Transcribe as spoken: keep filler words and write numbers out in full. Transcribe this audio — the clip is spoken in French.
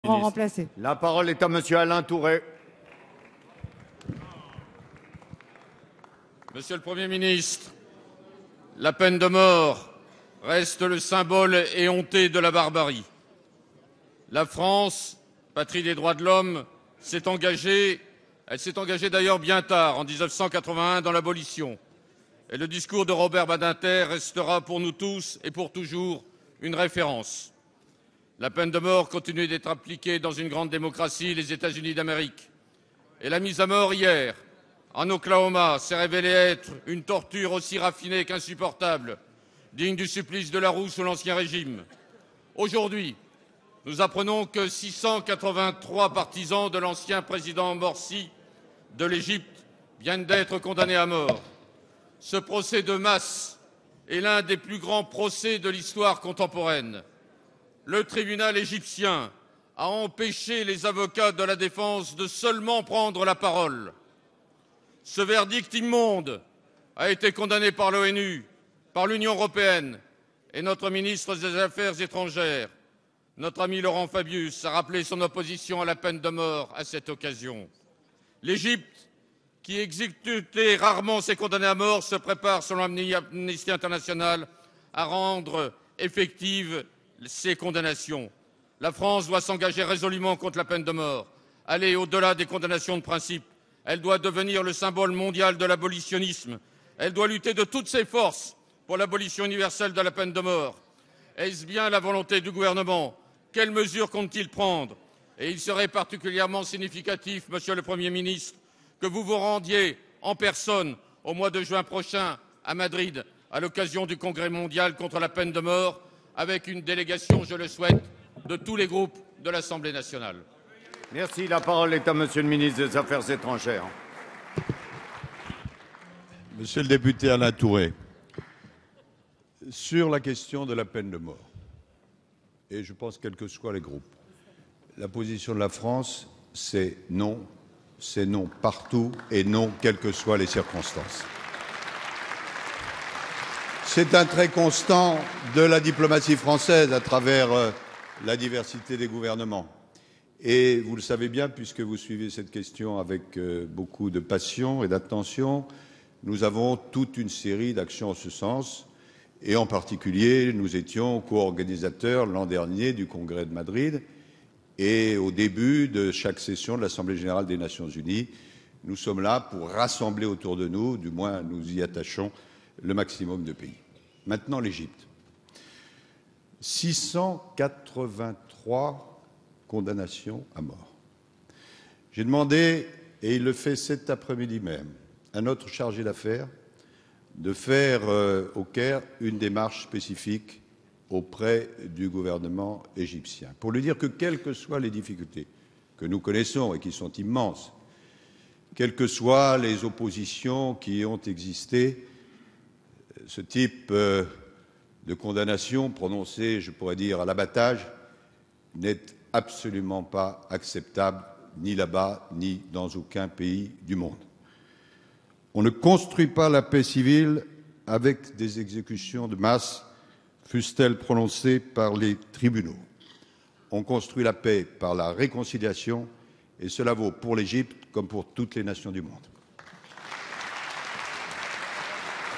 remplacer. La parole est à Monsieur Alain Tourret. Monsieur le Premier ministre, la peine de mort reste le symbole éhonté de la barbarie. La France, patrie des droits de l'homme, s'est engagée, elle s'est engagée d'ailleurs bien tard, en mille neuf cent quatre-vingt-un, dans l'abolition. Et le discours de Robert Badinter restera pour nous tous et pour toujours une référence. La peine de mort continue d'être appliquée dans une grande démocratie, les États-Unis d'Amérique. Et la mise à mort hier, en Oklahoma, s'est révélée être une torture aussi raffinée qu'insupportable, digne du supplice de la roue sous l'Ancien Régime. Aujourd'hui, nous apprenons que six cent quatre-vingt-trois partisans de l'ancien président Morsi de l'Égypte viennent d'être condamnés à mort. Ce procès de masse est l'un des plus grands procès de l'histoire contemporaine. Le tribunal égyptien a empêché les avocats de la défense de seulement prendre la parole. Ce verdict immonde a été condamné par l'ONU, par l'Union européenne et notre ministre des Affaires étrangères. Notre ami Laurent Fabius a rappelé son opposition à la peine de mort à cette occasion. L'Égypte, qui exécutait rarement ses condamnés à mort, se prépare, selon Amnesty International, à rendre effectives ces condamnations. La France doit s'engager résolument contre la peine de mort, aller au-delà des condamnations de principe. Elle doit devenir le symbole mondial de l'abolitionnisme. Elle doit lutter de toutes ses forces pour l'abolition universelle de la peine de mort. Est-ce bien la volonté du gouvernement? Quelles mesures compte-t-il prendre? Et il serait particulièrement significatif, Monsieur le Premier ministre, que vous vous rendiez en personne au mois de juin prochain à Madrid, à l'occasion du Congrès mondial contre la peine de mort, avec une délégation, je le souhaite, de tous les groupes de l'Assemblée nationale. Merci. La parole est à Monsieur le ministre des Affaires étrangères. Monsieur le député Alain Tourret, sur la question de la peine de mort, et je pense quels que soient les groupes, la position de la France, c'est non, c'est non partout et non quelles que soient les circonstances. C'est un trait constant de la diplomatie française à travers euh, la diversité des gouvernements. Et vous le savez bien, puisque vous suivez cette question avec euh, beaucoup de passion et d'attention, nous avons toute une série d'actions en ce sens. Et en particulier, nous étions co-organisateurs l'an dernier du Congrès de Madrid. Et au début de chaque session de l'Assemblée générale des Nations unies, nous sommes là pour rassembler autour de nous, du moins nous y attachons, le maximum de pays. Maintenant, l'Égypte. six cent quatre-vingt-trois condamnations à mort. J'ai demandé, et il le fait cet après-midi même, à notre chargé d'affaires de faire euh, au Caire une démarche spécifique auprès du gouvernement égyptien, pour lui dire que, quelles que soient les difficultés que nous connaissons et qui sont immenses, quelles que soient les oppositions qui ont existé, ce type euh, de condamnation prononcée, je pourrais dire, à l'abattage, n'est absolument pas acceptable, ni là-bas, ni dans aucun pays du monde. On ne construit pas la paix civile avec des exécutions de masse, fussent-elles prononcées par les tribunaux. On construit la paix par la réconciliation, et cela vaut pour l'Égypte comme pour toutes les nations du monde.